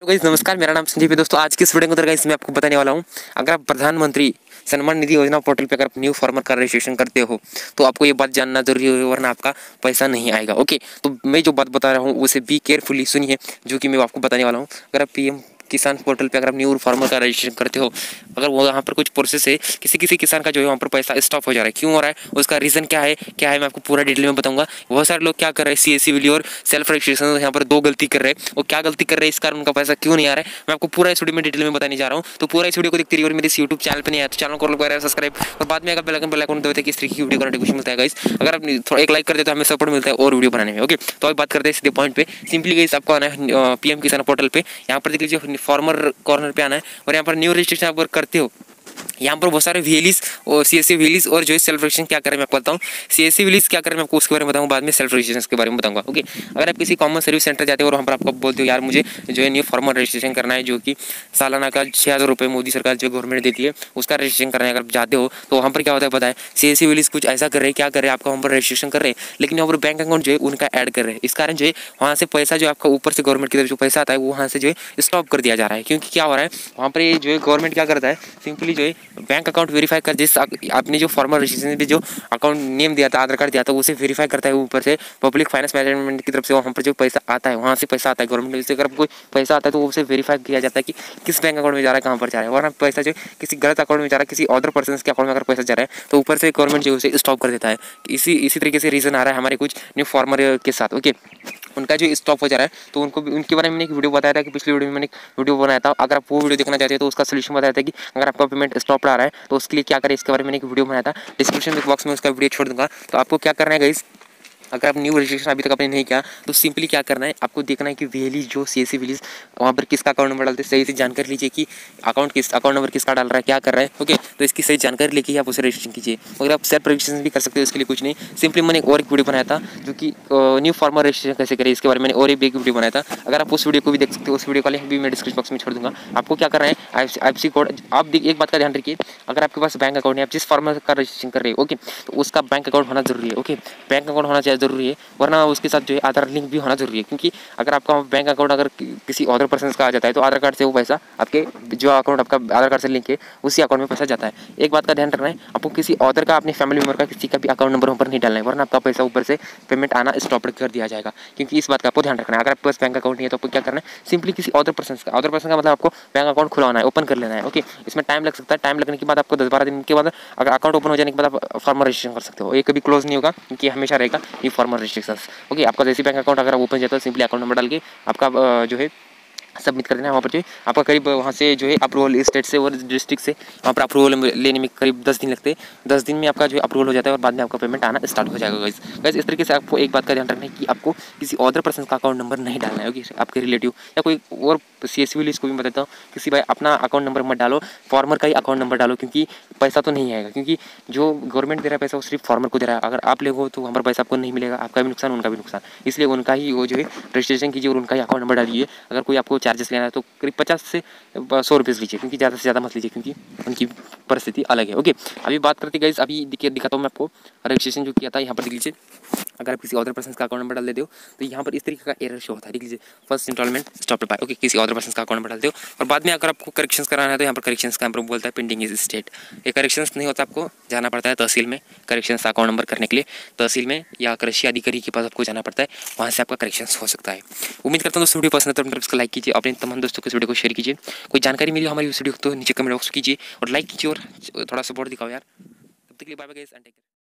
तो गाइस नमस्कार, मेरा नाम संजीव है। दोस्तों आज की इस वीडियो के अंदर गाइस मैं आपको बताने वाला हूं, अगर आप प्रधानमंत्री सम्मान निधि योजना पोर्टल पे अगर न्यू फार्मर का रजिस्ट्रेशन करते हो तो आपको ये बात जानना जरूरी है, वरना आपका पैसा नहीं आएगा। ओके, तो मैं जो बात बता रहा हूँ उसे बी केयरफुली सुनिए, जो कि मैं आपको बताने वाला हूँ। अगर आप पीएम किसान पोर्टल पे अगर आप न्यू फार्मर का रजिस्ट्रेशन करते हो, अगर वो यहाँ पर कुछ प्रोसेस है, किसी किसान का जो है वहाँ पर पैसा स्टॉप हो जा रहा है, क्यों हो रहा है, उसका रीज़न क्या है मैं आपको पूरा डिटेल में बताऊंगा। बहुत सारे लोग क्या कर रहे हैं, सीएससी विली और सेल्फ रजिस्ट्रेशन यहाँ पर दो गलती कर रहे हैं। वो क्या गलती कर रहे हैं, इस कारण उनका पैसा क्यों नहीं आ रहा है, मैं आपको पूरा इस वीडियो में डिटेल में बताने जा रहा हूँ। तो पूरा इस वीडियो को देखते रहिए और मेरे इस यूट्यूब चैनल पर नहीं आया तो चैनल को कर सब्सक्राइब, और बाद में अगर बेल आइकन दबाते किस तरीके की वीडियो का नोटिफिकेशन मिलता है गाइस। अगर आप थोड़ा एक लाइक कर दे तो हमें सपोर्ट मिलता है और वीडियो बनाने में। ओके, तो अभी बात करते हैं सीधे पॉइंट पे। सिंपली गाइस आपको आना है पीएम किसान पोर्टल पे, यहाँ पर देख लीजिए फार्मर कॉर्नर पे आना है और यहाँ पर न्यू रजिस्ट्रेशन आप करते हो। यहाँ पर बहुत सारे वीएलिस और सीएससी वीएलिस और जो है सेल्फ रजिस्ट्रेशन क्या करें मैं आपको बताऊँ। सीएससी वीएलिस क्या करें मैं आपको उसके बारे में बताऊँ, बाद में सेल्फ रजिस्ट्रेशन के बारे में बताऊंगा। ओके, अगर आप किसी कॉमन सर्विस सेंटर जाते हो और वहाँ पर आपको बोलते हो यार मुझे जो है न्यू फार्मर रजिस्ट्रेशन करना है, जो कि सालाना का 6,000 रुपये मोदी सरकार जो गवर्नमेंट देती है उसका रजिस्ट्रेशन करना है, अगर आप जाते हो तो वहाँ पर क्या होता है पता है, सीएससी वीएलिस कुछ ऐसा कर रहे हैं, क्या कर रहे हैं, आपका वहाँ पर रजिस्ट्रेशन कर रहे हैं लेकिन वहाँ पर बैंक अकाउंट जो है उनका ऐड कर रहे हैं। इस कारण जो है वहाँ से पैसा जो आपका ऊपर से गवर्नमेंट की तरफ जो पैसा आता है वो वहाँ से जो है स्टॉप कर दिया जा रहा है। क्योंकि क्या हो रहा है वहाँ पर जो है गवर्नमेंट क्या करता है, सिंपली जो है बैंक अकाउंट वेरीफाई कर, जिस आपने जो फॉर्मर रजिस्ट्रेशन पे जो अकाउंट नेम दिया था, आधार कार्ड दिया था, उसे वेरीफाई करता है ऊपर से पब्लिक फाइनेंस मैनेजमेंट की तरफ से। वहाँ पर जो पैसा आता है वहाँ से पैसा आता है गवर्नमेंट से, अगर कोई पैसा आता है तो उसे वेरीफाई किया जाता है कि किस बैंक अकाउंट में जा रहा है, कहाँ पर जा रहा है। वरना पैसा जो किसी गलत अकाउंट में जा रहा है, किसी अदर पर्सन के अकाउंट में अगर पैसा जा रहा है तो ऊपर से गवर्नमेंट जो उसे स्टॉप कर देता है। इसी तरीके से रीज़न आ रहा है हमारे कुछ न्यू फार्मर के साथ। ओके, उनका जो स्टॉप हो जा रहा है तो उनको उनके बारे में मैंने एक वीडियो बताया था कि पिछली वीडियो में मैंने वीडियो बनाया था। अगर आप वो वीडियो देखना चाहते हो तो उसका सोल्यूशन बताया था कि अगर आपका पेमेंट स्टॉप आ रहा है तो उसके लिए क्या करें, इसके बारे में मैंने एक वीडियो बनाया था। डिस्क्रिप्शन बॉक्स में उसका वीडियो छोड़ दूंगा। तो आपको क्या करना है गाइस, अगर आप न्यू रजिस्ट्रेशन अभी तक आपने नहीं किया तो सिंपली क्या करना है, आपको देखना है कि वेली जो सीएससी विलीज वहाँ पर किसका अकाउंट नंबर डालते हैं, सही से जानकारी लीजिए कि अकाउंट नंबर किसका डाल रहा है, क्या कर रहा है। ओके, तो इसकी सही जानकारी लेके आप उसे रजिस्ट्रेशन कीजिए। अगर आप सेल्फ रजिस्ट्रेशन भी कर सकते हो, इसके लिए कुछ नहीं, सिंपली मैंने और एक वीडियो बनाया था जो कि न्यू फार्मर रजिस्ट्रेशन कैसे करें, इसके बारे में मैंने और एक वीडियो बनाया था। अगर आप उस वीडियो को भी देख सकते हो, उस वीडियो का लिंक भी मैं डिस्क्रिप्शन बॉक्स में छोड़ दूंगा। आपको क्या करना है, आईएफएससी कोड आप एक बात का ध्यान रखिए, अगर आपके पास बैंक अकाउंट है, आप जिस फार्मर का रजिस्ट्रेशन कर रहे हो, ओके, तो उसका बैंक अकाउंट होना जरूरी है। ओके, बैंक अकाउंट होना चाहिए जरूरी है, वरना उसके साथ जो है आधार लिंक भी होना जरूरी है। क्योंकि अगर आपका बैंक अकाउंट अगर किसी अदर पर्सन का आ जाता है तो आधार कार्ड से वो पैसा आपके जो अकाउंट आपका आधार कार्ड से लिंक है उसी अकाउंट में पैसा जाता है। एक बात का ध्यान रखना है, आपको किसी अदर का, अपने फैमिली मेंबर का किसी का भी अकाउंट नंबर ऊपर नहीं डालना है, वरना आपका पैसा ऊपर से पेमेंट आना स्टॉप कर दिया जाएगा। क्योंकि इस बात का आपको ध्यान रखना है, अगर आपके पास बैंक अकाउंट नहीं है तो आपको क्या करना है, सिंपली किसी अदर पर्सन का मतलब आपको बैंक अकाउंट खुलवाना है, ओपन कर लेना है। ओके, इसमें टाइम लग सकता है, टाइम लगने के बाद आपको 10-12 दिन के बाद अगर अकाउंट ओपन हो जाने के बाद आप फार्मर रजिस्ट्रेशन कर सकते हो। ये कभी क्लोज नहीं होगा, क्योंकि हमेशा रहेगा ये फार्मर रजिस्ट्रेशन। ओके, आपका जैसे बैंक अकाउंट अगर ओपन जाता है सिंपली अकाउंट नंबर डाल के आपका जो है सबमिट कर देना है। वहाँ पर जो है आपका करीब वहाँ से जो है अप्रूवल स्टेट से और डिस्ट्रिक्ट से वहाँ पर अप्रूवल लेने में करीब 10 दिन लगते हैं। 10 दिन में आपका जो है अप्रूवल हो जाता है और बाद में आपका पेमेंट आना स्टार्ट हो जाएगा गाइस। इस तरीके से आपको एक बात का ध्यान रखना है कि आपको किसी अदर पर्सन का अकाउंट नंबर नहीं डालना है। ओके, आपके रिलेटिव या कोई और सीएससी विलीज को भी बताता हूँ, किसी भाई अपना अकाउंट नंबर मत डालो, फार्मर का ही अकाउंट नंबर डालो, क्योंकि पैसा तो नहीं आएगा। क्योंकि जो गवर्नमेंट दे रहा है पैसा वो सिर्फ फार्मर को दे रहा है। अगर आप लोगो तो वहाँ पर पैसा आपको नहीं मिलेगा, आपका भी नुकसान उनका भी नुकसान। इसलिए उनका ही वो जो है रजिस्ट्रेशन कीजिए और उनका ही अकाउंट नंबर डालिए। अगर कोई आपको चार्जेस लेना है तो करीब 50 से 100 रुपये लीजिए, क्योंकि ज़्यादा से ज़्यादा मत लीजिए, क्योंकि उनकी परिस्थिति अलग है। ओके, अभी बात करते गाइस, अभी दिखाता हूँ मैं आपको रजिस्ट्रेशन जो किया था। यहाँ पर देख लीजिए, अगर आप किसी अदर पर्सन का अकाउंट नंबर डाल देते हो तो यहाँ पर इस तरीके का एरर शो होता है। देख लीजिए, फर्स्ट इंस्टॉलमेंट स्टॉप पाए। ओके, किसी अदर पर्सन का अकाउंट नंबर डालते हो और बाद में अगर आपको करेक्शंस कराना है तो यहाँ पर करेक्शंस का नंबर बोलता है पेंडिंग इज स्टेट। ये करेक्शंस नहीं होता, आपको जाना पड़ता है तहसील में करेक्शंस अकाउंट नंबर करने के लिए। तहसील में या कृषि अधिकारी के पास आपको जाना पड़ता है, वहाँ से आपका करेक्शंस हो सकता है। उम्मीद करता हूँ दोस्तों वीडियो पसंद है तो इसको लाइक कीजिए, अपने तमाम दोस्तों को इस वीडियो को शेयर कीजिए। कोई जानकारी मिली हमारी इस वीडियो तो नीचे कमेंट बॉक्स कीजिए और लाइक कीजिए और थोड़ा सपोर्ट दिखाओ यार। तब तक के लिए bye bye guys and take care.